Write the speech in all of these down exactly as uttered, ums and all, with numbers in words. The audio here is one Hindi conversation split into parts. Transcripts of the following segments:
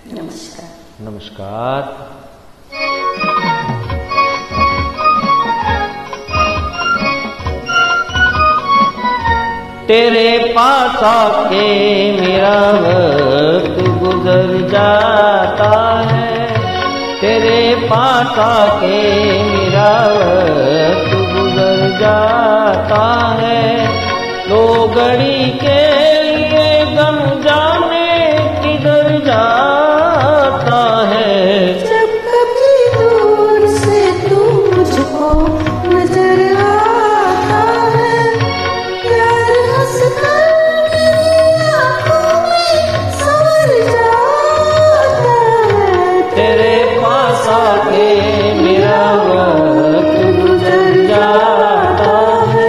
नमस्कार। नमस्कार। तेरे पास आके मेरा वक्त गुजर जाता है, तेरे पास आके मेरा वक्त गुजर जाता है। दो घड़ी के लिए गम जाने किधर जाता है। जब कभी दूर से तू मुझको नजर आता है, प्यार हंसकर मेरी आँखों में सवर जाता है। तेरे पास आके मेरा वक्त गुजर जाता है।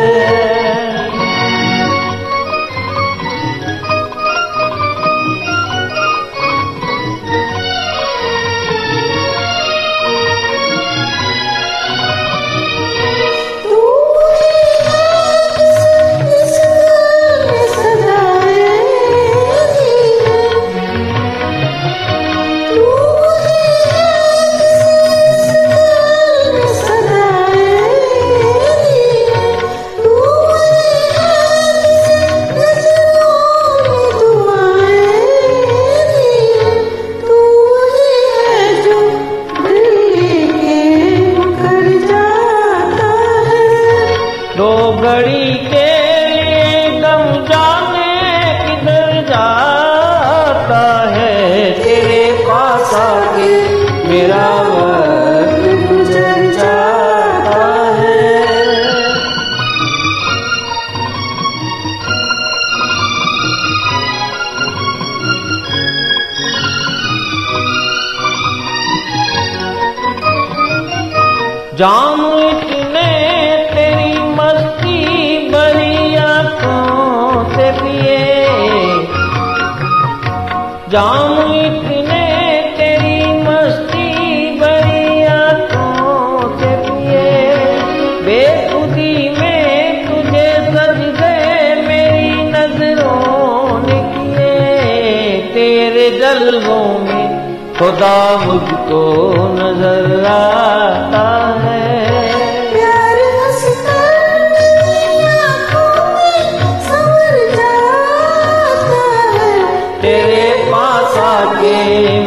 दो घड़ी के लिए गम जाने किधर जाता है। तेरे पास आके मेरा वक्त गुजर जाता है। जानू इतने तेरी मस्ती भरी आँखों से पिए, जानू इतने तेरी मस्ती भरी आँखों से पिए। बेखुदी में तुझे सजदे मेरी नजरों ने किए। तेरे जलवों में खुदा मुझको नजर आता है। प्यार हंसकर मेरी आँखों में सवर जाता है। तेरे पास आके